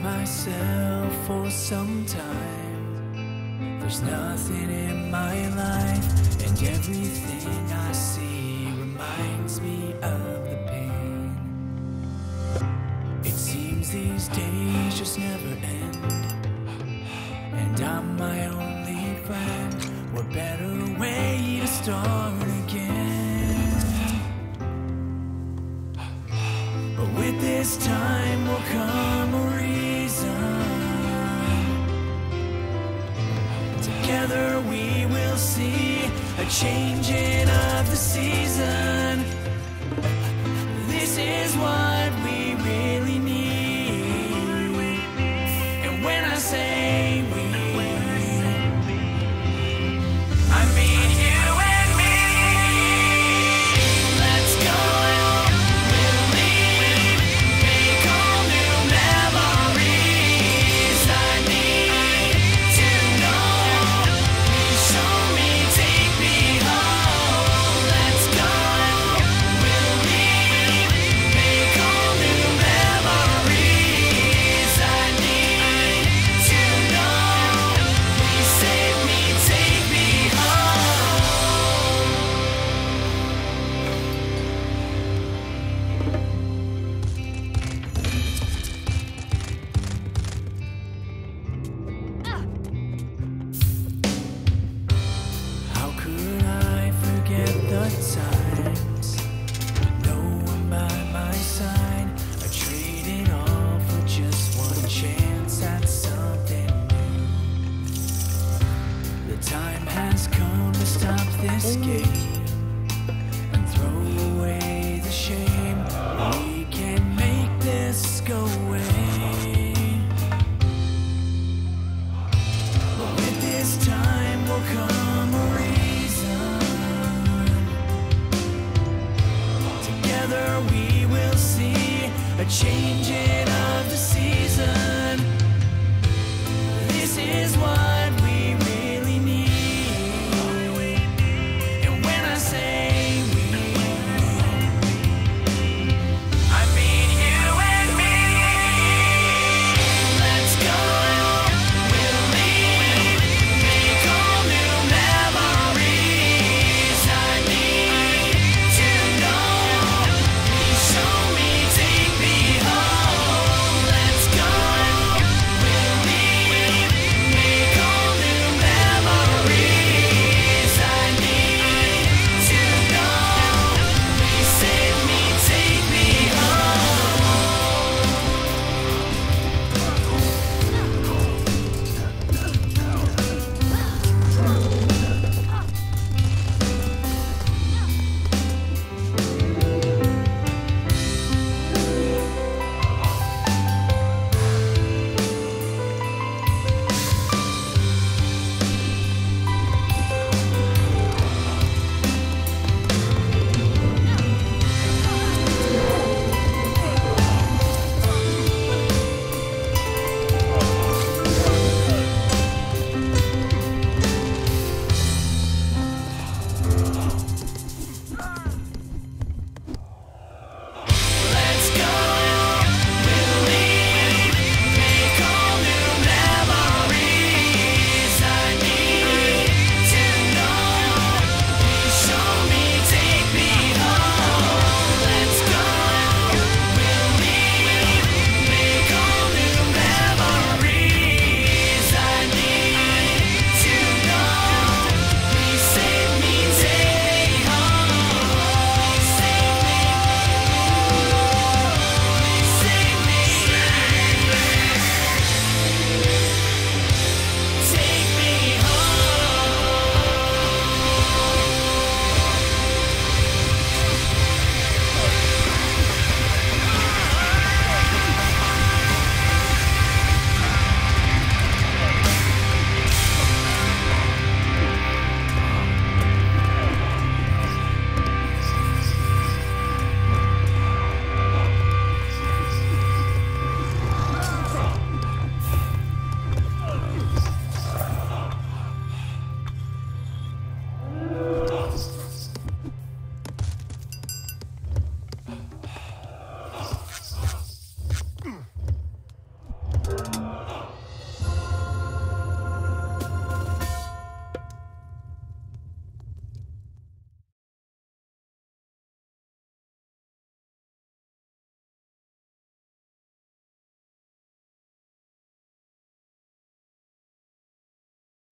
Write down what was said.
myself for some time. There's nothing in my life, and everything I see reminds me of the pain. It seems these days just never end, and I'm my only friend. What better way to start again? But with this time will come a reason. Together we will see a changing of the season. This is what